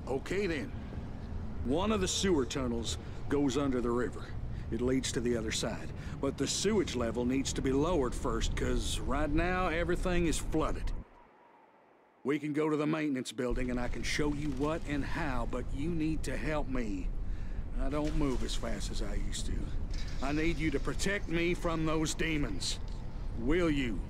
Okay then. One of the sewer tunnels goes under the river. It leads to the other side. But the sewage level needs to be lowered first, because right now everything is flooded. We can go to the maintenance building and I can show you what and how, but you need to help me. I don't move as fast as I used to. I need you to protect me from those demons. Will you?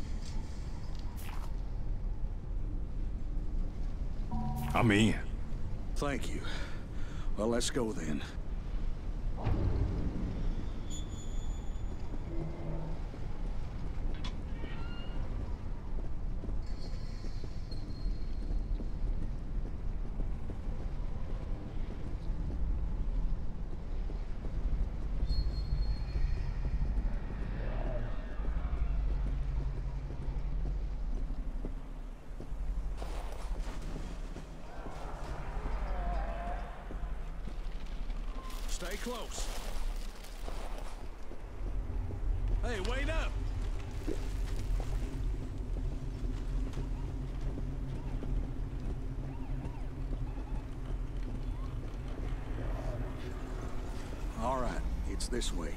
I'm in. Thank you. Well, let's go then. Stay close. Hey, wait up! All right, it's this way.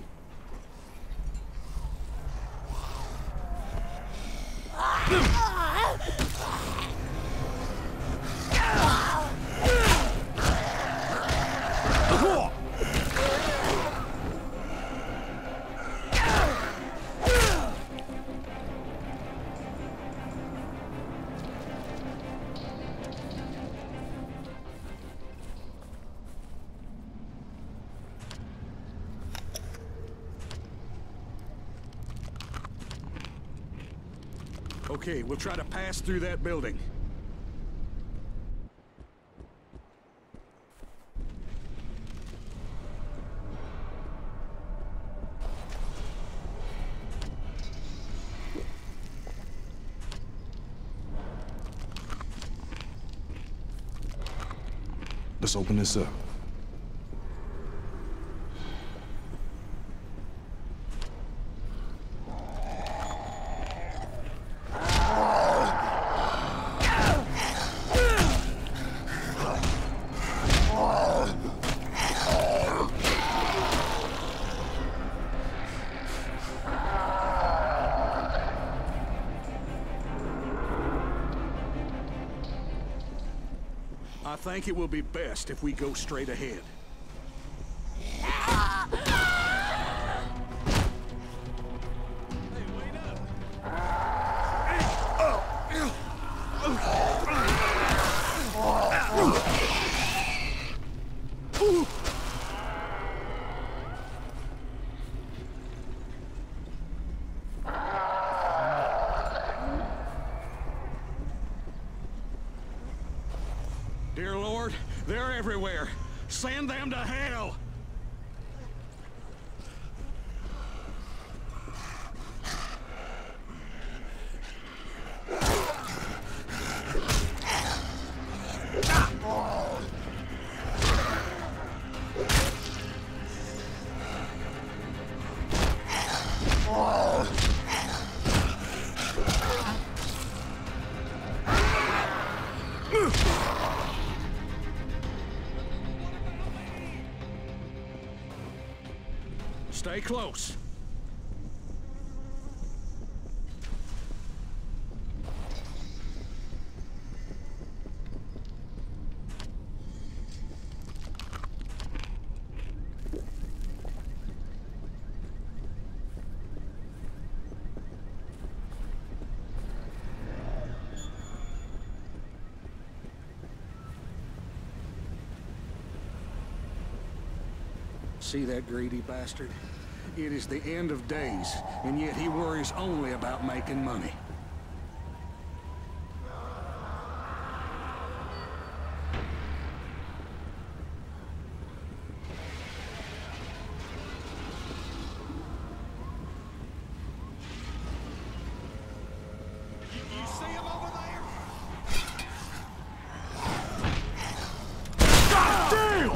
Okay, we'll try to pass through that building. Let's open this up. I think it will be best if we go straight ahead. Hey, wait up! Dear Lord, they're everywhere. Send them to hell! Stay close. See that greedy bastard? It is the end of days, and yet he worries only about making money. You see him over there? God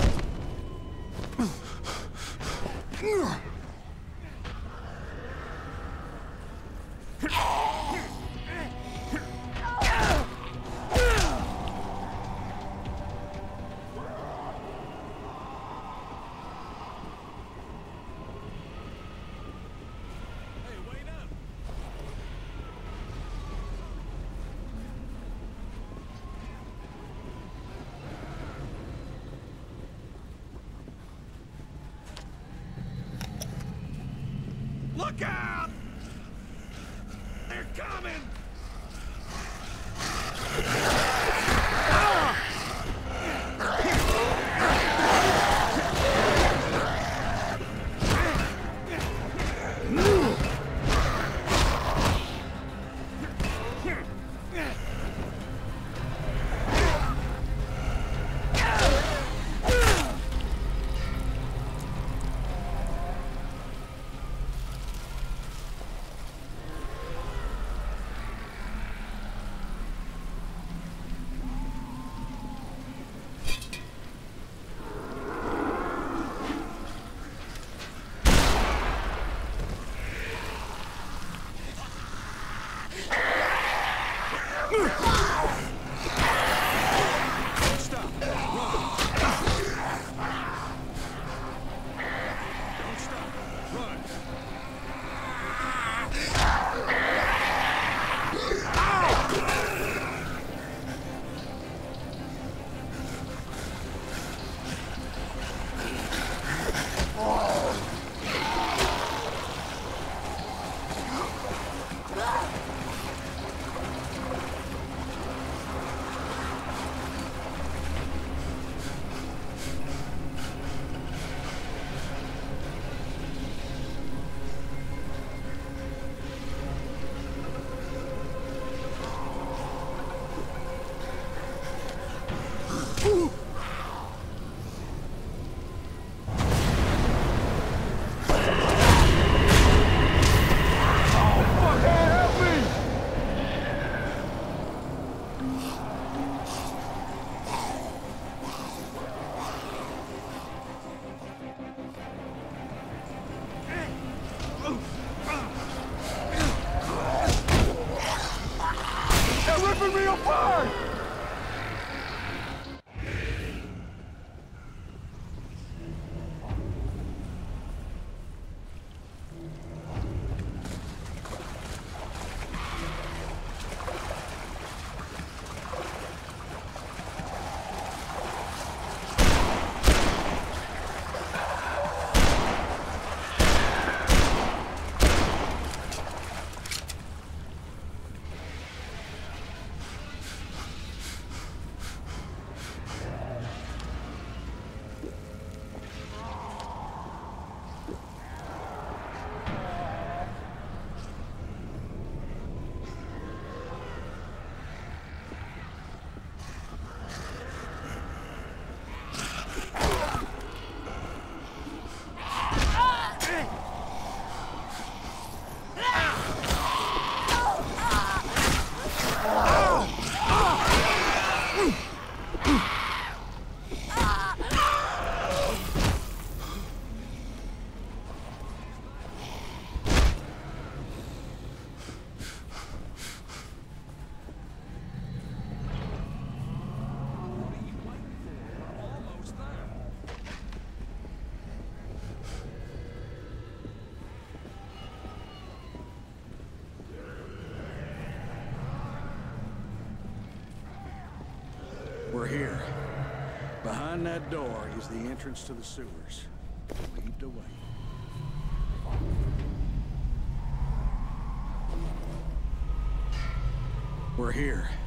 damn! Look out! They're coming! We're here. Behind that door is the entrance to the sewers. Lead the way. We're here.